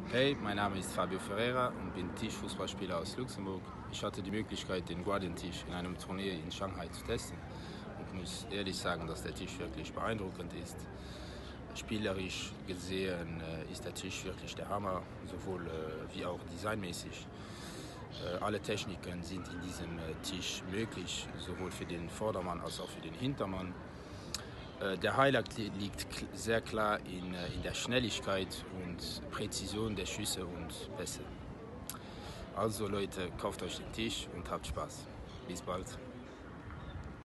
Hey, mein Name ist Fabio Ferreira und bin Tischfußballspieler aus Luxemburg. Ich hatte die Möglichkeit, den Guardian-Tisch in einem Turnier in Shanghai zu testen und muss ehrlich sagen, dass der Tisch wirklich beeindruckend ist. Spielerisch gesehen ist der Tisch wirklich der Hammer, sowohl wie auch designmäßig. Alle Techniken sind in diesem Tisch möglich, sowohl für den Vordermann als auch für den Hintermann. Der Highlight liegt sehr klar in der Schnelligkeit und Präzision der Schüsse und Pässe. Also Leute, kauft euch den Tisch und habt Spaß. Bis bald.